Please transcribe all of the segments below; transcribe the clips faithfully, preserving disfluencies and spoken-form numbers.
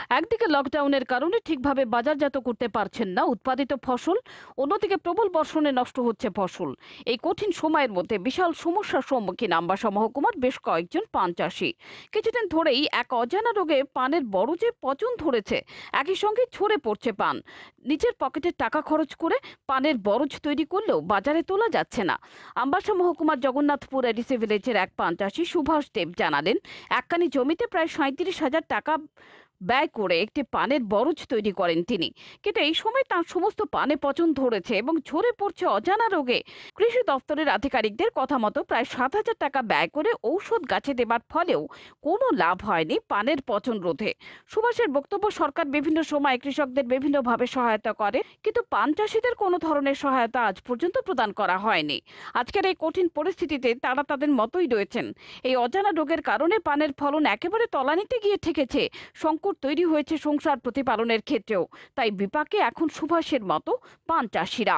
একদিকে লকডাউনের কারণে ঠিকভাবে বাজারজাত করতে পারছেন না উৎপাদিত ফসল, অন্যদিকে প্রবল বর্ষণে নষ্ট হচ্ছে ফসল। এই কঠিন সময়ের মধ্যে বিশাল সমস্যার সম্মুখীন আম্বাসা মহকুমার বেশ কয়েকজন পান চাষী। কিছুদিন ধরেই এক অজানা রোগে পানের বরজে পচন ধরেছে, একই সঙ্গে ঝরে পড়ছে পান। নিজের পকেটের টাকা খরচ করে পানের বরজ তৈরি করলেও বাজারে তোলা যাচ্ছে না। আম্বাসা মহকুমার জগন্নাথপুর এডিসি ভিলেজের এক পান চাষী সুভাষ দেব জানালেন, একখানি জমিতে প্রায় সাঁত্রিশ হাজার টাকা ব্যয় করে একটি পানের বরজ তৈরি করেন তিনি। কিন্তু এই সময় তার সমস্ত পানে পচন ধরেছে এবং ঝরে পড়ছে অজানা রোগে। কৃষি দপ্তরের আধিকারিকদের কথা মতো প্রায় সাত হাজার টাকা ব্যয় করে ঔষধ গাছে দেবার ফলেও কোনো লাভ হয়নি পানের পচন রোধে। সুভাষের বক্তব্য, সরকার বিভিন্ন সময় কৃষকদের বিভিন্নভাবে সহায়তা করে, কিন্তু পান চাষিদের কোনো ধরনের সহায়তা আজ পর্যন্ত প্রদান করা হয়নি। আজকের এই কঠিন পরিস্থিতিতে তারা তাদের মতোই রয়েছেন। এই অজানা রোগের কারণে পানের ফলন একেবারে তলানিতে গিয়ে ঠেকেছে। সংকট তৈরি হয়েছে সংসার প্রতিপালনের ক্ষেত্রেও। তাই বিপাকে এখন সুভাষের মতো পান চাষিরা।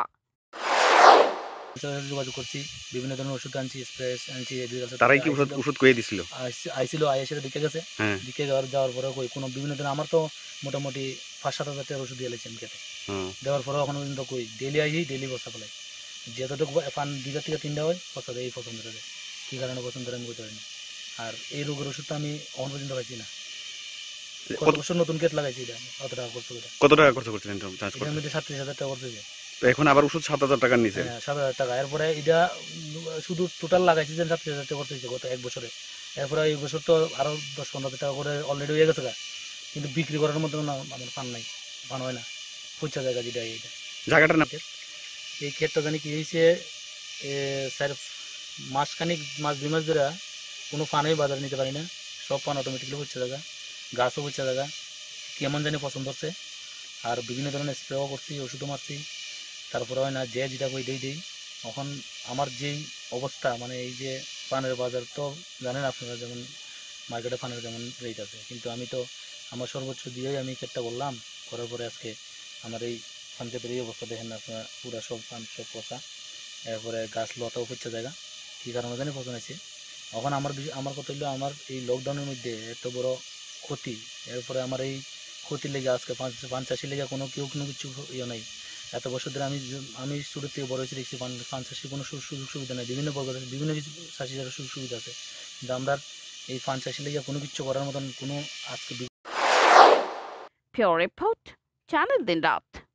যোগাযোগ করছি, বিভিন্ন ধরনের ওষুধ আনছি, স্প্রে আনছি। তারাই কি ওষুধ ওষুধ কয়ে দিছিল? আইছিল, আইসে দিকে গেছে, দিকে যাওয়ার পরে কই কোনো বিভিন্ন ধরনের আমার তো মোটামুটি পাঁচ সাত হাজার টাকার ওষুধ দিয়েছেন খেতে। দেওয়ার পরে এখনো পর্যন্ত কই ডেলি আইসি, ডেলি বস্তা ফেলাই। যতটুকু পান দুইটা থেকে তিনটা হয় পছন্দ, এই পছন্দ করে কী কারণে পছন্দ করে আমি বলতে পারিনি। আর এই রোগের ওষুধটা আমি এখন পর্যন্ত পাইছি না। কত বছর নতুন কেট লাগাইছি, এটা কত টাকা খরচ করে। কত টাকা খরচ করছেন এটার মধ্যে সাতত্রিশ হাজার টাকা খরচ হয়েছে। এখন আবার ওষুধ সাত হাজার টাকা নিচে, সাত হাজার টাকা। এরপরে এটা শুধু টোটাল লাগাইছি যে সাতত্রিশ হাজার টাকা খরচ হয়েছে গত এক বছরে। এরপরে এই বছর তো আরো দশ পনেরো হাজার টাকা করে অলরেডি হয়ে গেছে, কিন্তু বিক্রি করার মতো না, আমার পান নাই, পান হয় না। পয়সা জায়গা যেটা এইটা জায়গাটা না, এই ক্ষেতটা জানি কি হয়েছে, স্যার মাসখানিক মাস দুই মাস ধরে কোনো পানই বাজারে নিতে পারি না। সব পান অটোমেটিকলি হচ্ছে জায়গা, গাছও হচ্ছে জায়গা, কেমন জানি পছন্দ হচ্ছে। আর বিভিন্ন ধরনের স্প্রেও করছি, ওষুধও মারছি, তারপরে হয় না যে যেটা কই দিই দিই। এখন আমার যেই অবস্থা, মানে এই যে পানের বাজার তো জানেন আপনারা, যেমন মার্কেটে পানের যেমন রেট আছে, কিন্তু আমি তো আমার সর্বোচ্চ দিয়েই আমি ক্ষেতটা করলাম। করার পরে আজকে আমার এই পান ক্ষেতের এই অবস্থা দেখেন আপনারা, পুরা সব পান সব পচা। এরপরে গাছ লতাও হচ্ছে জায়গা, কী কারণে জানি পচন আছে। এখন আমার আমার কথা হলো, আমার এই লকডাউনের মধ্যে এত বড় ক্ষতি, এরপরে আমার এই ক্ষতির লেগে আজকে পাঁচ পান চাষির লেগে কোনো কেউ কোনো কিছু ইয়ে নাই। এত বছর ধরে আমি আমি ছোটো থেকে বড় হয়েছি, দেখছি পান পান চাষির কোনো সুযোগ সুবিধা নেই। বিভিন্ন প্রকার বিভিন্ন কিছু চাষিদের সুযোগ সুবিধা আছে, কিন্তু আমরা এই পান চাষির লেগে কোনো কিছু করার মতন কোনো আজকে। Pure Report, Channel Din Raat।